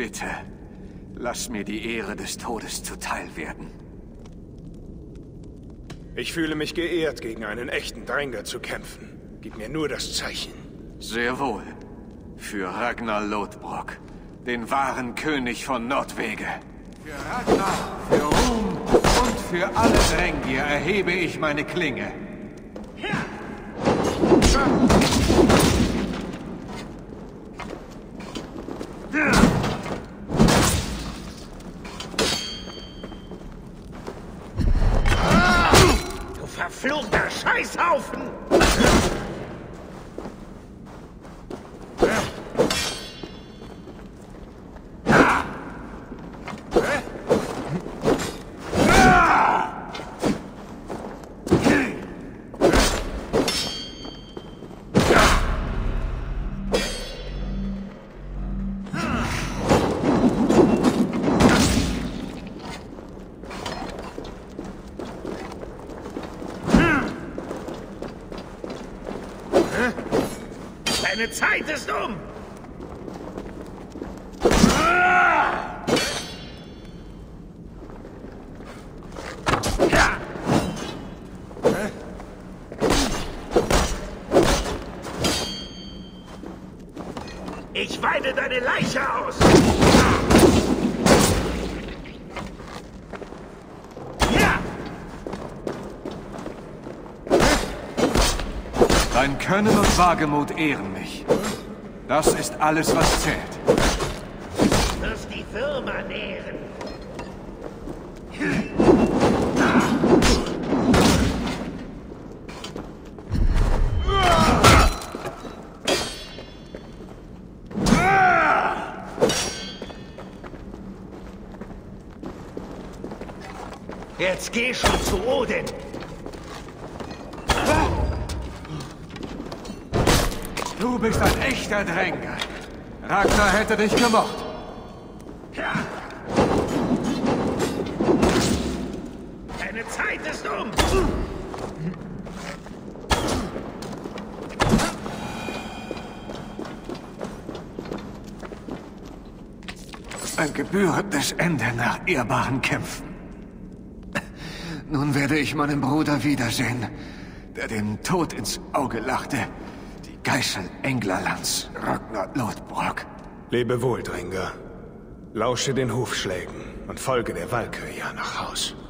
Bitte, lass mir die Ehre des Todes zuteil werden. Ich fühle mich geehrt, gegen einen echten Dränger zu kämpfen. Gib mir nur das Zeichen. Sehr wohl. Für Ragnar Lodbrok, den wahren König von Nordwege. Für Ragnar, für Ruhm und für alle Drängier erhebe ich meine Klinge. Du verfluchter Scheißhaufen! Deine Zeit ist um! Ich weide deine Leiche aus! Dein Können und Wagemut ehren mich. Das ist alles, was zählt. Du wirst die Firma nähren. Jetzt geh schon zu Odin! Du bist ein echter Dränger. Ragnar hätte dich gemocht. Deine Zeit ist um! Ein gebührendes Ende nach ehrbaren Kämpfen. Nun werde ich meinen Bruder wiedersehen, der dem Tod ins Auge lachte. Die Geißel Englerlands, Ragnar Lodbrok. Lebe wohl, Dränger. Lausche den Hufschlägen und folge der Walküre nach Haus.